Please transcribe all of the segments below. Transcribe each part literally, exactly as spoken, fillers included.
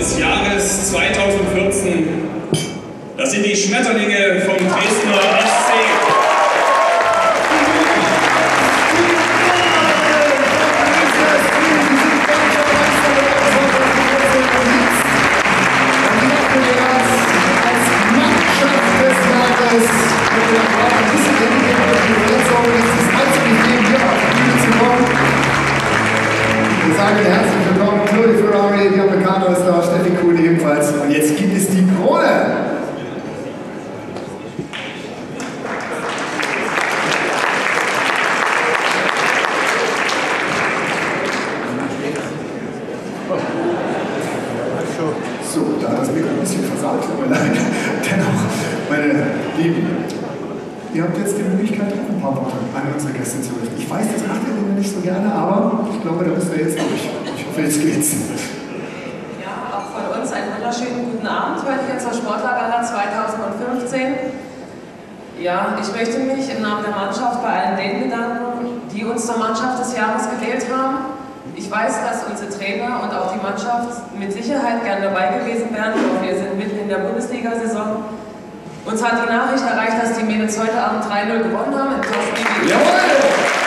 des Jahres zweitausendvierzehn. Das sind die Schmetterlinge vom Dresdner S C. Wir sagen herzlich willkommen, Claudia Ferrari, die Amerikaner ist da, Steffi Kuhn ebenfalls. Und jetzt gibt es die Krone. So, da hat das Mikro ein bisschen versagt, tut mir leid. Dennoch, meine Lieben, ihr habt jetzt die Möglichkeit, ein paar Worte an unsere Gäste zu richten. Ich weiß, das macht ihr nicht so gerne, aber ich glaube, da müssen wir jetzt durch. Ich hoffe, jetzt geht's. Ja, auch von uns einen wunderschönen guten Abend heute hier zur Sportlergala zweitausendfünfzehn. Ja, ich möchte mich im Namen der Mannschaft bei allen denen bedanken, die uns zur Mannschaft des Jahres gewählt haben. Ich weiß, dass unsere Trainer und auch die Mannschaft mit Sicherheit gern dabei gewesen wären, doch wir sind mitten in der Bundesliga-Saison. Uns hat die Nachricht erreicht, dass die Mädels heute Abend drei null gewonnen haben im Topspiel. Jawohl!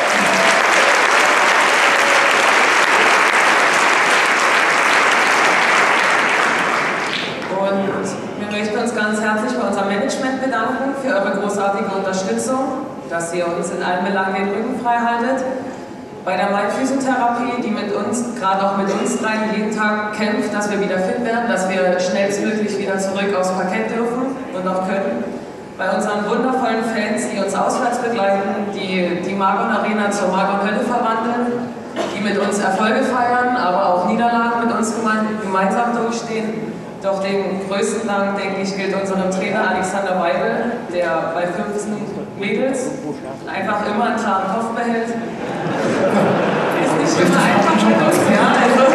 Und wir möchten uns ganz herzlich bei unserem Management bedanken für eure großartige Unterstützung, dass ihr uns in allen Belangen den Rücken frei haltet. Bei der Mindphysiotherapie, die mit uns, gerade auch mit uns dreien, jeden Tag kämpft, dass wir wieder fit werden, dass wir schnellstmöglich wieder zurück aufs Parkett dürfen und auch können. Bei unseren wundervollen Fans, die uns auswärts begleiten, die die Margon Arena zur Margon Hölle verwandeln, die mit uns Erfolge feiern, aber auch Niederlagen mit uns gemeinsam durchstehen. Doch den größten Dank, denke ich, gilt unserem Trainer Alexander Weibel, der bei fünfzehn Mädels einfach immer einen klaren Kopf behält. Ist nicht immer einfach mit uns, ja. Also,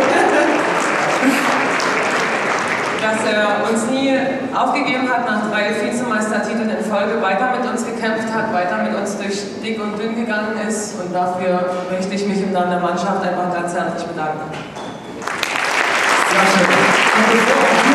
dass er uns nie aufgegeben hat, nach drei Vizemeistertiteln in Folge weiter mit uns gekämpft hat, weiter mit uns durch dick und dünn gegangen ist. Und dafür möchte ich mich im Namen der Mannschaft einfach ganz herzlich bedanken. Sehr schön.